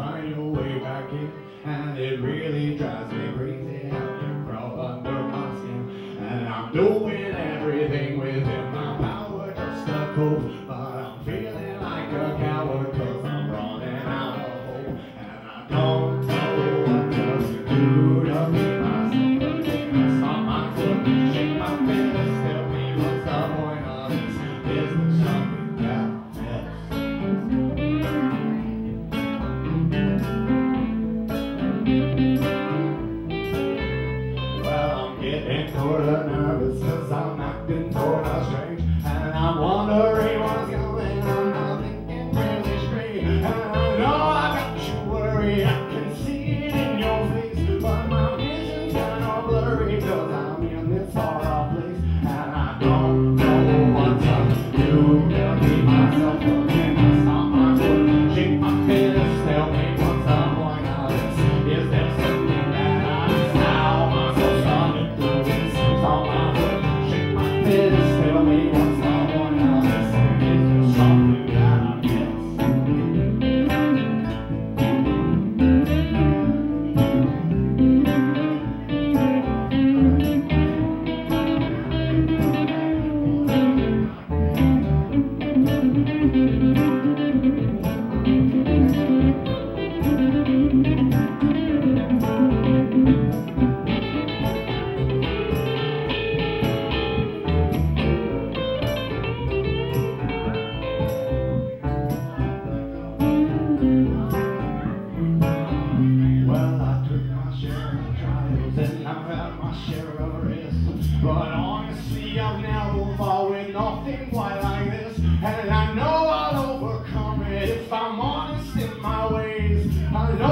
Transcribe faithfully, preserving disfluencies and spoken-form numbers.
find your way back in, and it really drives me crazy how you crawl under my skin. And I'm doing everything within my power just to cope, but I'm feeling like a coward cause I'm running out of hope, and I don't know what to do to keep myself again. I stop my foot, shake my fist, tell me what's the point of this? Is there something that getting sorta nervous cause I'm acting sorta strange, and I'm wondering what's going on. I'm thinking really straight, and I know I got you worried. I can see it in your face, but my vision's kinda blurry cause I'm in this far off place, and I don't know what to do to keep myself again. I stop my foot, shake my fist, tell me what's the point of this? Is there something that I miss? How am I so started through this? Stop my foot, shake my fist, tell me what's the point of this? Is there something that I miss? And I've had my share of risk, but honestly I've never fought with nothing quite like this, and I know I'll overcome it if I'm honest in my ways. I know